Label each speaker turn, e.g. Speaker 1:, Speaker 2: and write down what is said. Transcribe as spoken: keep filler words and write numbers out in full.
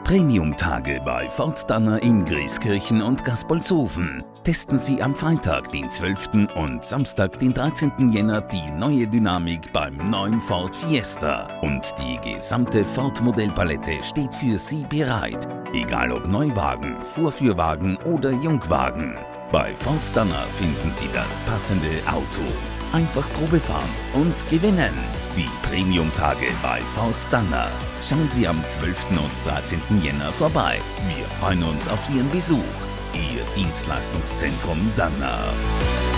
Speaker 1: Premium-Tage bei Ford Danner in Grieskirchen und Gaspolzhofen. Testen Sie am Freitag, den zwölften und Samstag, den dreizehnten Jänner die neue Dynamik beim neuen Ford Fiesta. Und die gesamte Ford-Modellpalette steht für Sie bereit. Egal ob Neuwagen, Vorführwagen oder Jungwagen. Bei Ford Danner finden Sie das passende Auto. Einfach Probe fahren und gewinnen. Die Premium-Tage bei Ford Danner. Schauen Sie am zwölften und dreizehnten Jänner vorbei. Wir freuen uns auf Ihren Besuch. Ihr Dienstleistungszentrum Danner.